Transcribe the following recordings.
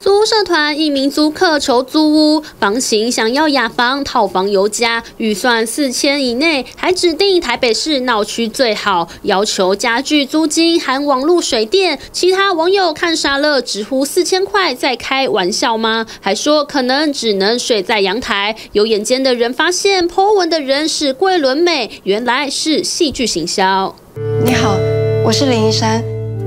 租屋社团一名租客求租屋，房型想要雅房、套房有加，预算4000以内，还指定台北市闹区最好，要求家具租金含网路水电。其他网友看傻了，直呼4000块在开玩笑吗？还说可能只能睡在阳台。有眼尖的人发现po文的人是桂纶镁，原来是戏剧行销。 你好，我是林依珊。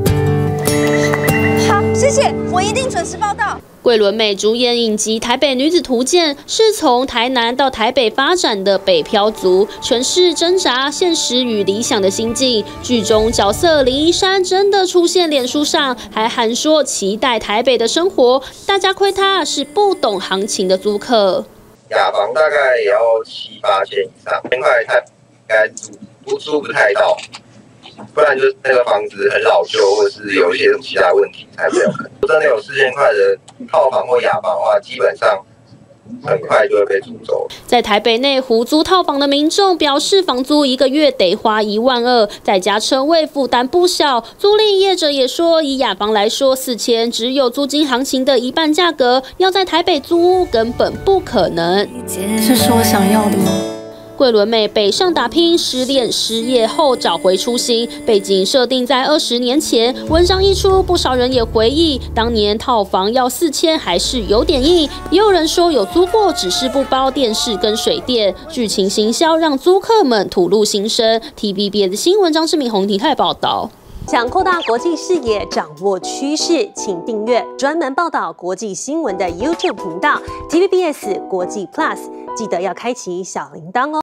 好，谢谢，我一定准时报到。 桂纶镁主演影集《台北女子图鉴》，是从台南到台北发展的北漂族，诠释挣扎、现实与理想的心境。剧中角色林依珊真的出现脸书上，还喊说期待台北的生活。大家亏他是不懂行情的租客。 雅房大概也要7、8千以上，1000块太应该租不太到。 不然就是那个房子很老旧，或者是有一些其他问题才比较可能。真的有4000块的套房或雅房的话，基本上很快就会被租走。 在台北内湖租套房的民众表示，房租1个月得花12000，再加车位负担不小。租赁业者也说，以雅房来说，4000只有租金行情的一半价格，要在台北租屋根本不可能。 这是我想要的吗？ 桂纶镁北上打拼，失恋失业后找回初心，背景设定在20年前。文章一出，不少人也回忆，当年套房要4000还是有点硬。也有人说有租过，只是不包电视跟水电。剧情行销让租客们吐露心声。TVBS 的新闻张志明宏庭泰报道。 想扩大国际视野，掌握趋势，请订阅专门报道国际新闻的 YouTube 频道 TVBS 国际 Plus， 记得要开启小铃铛哦。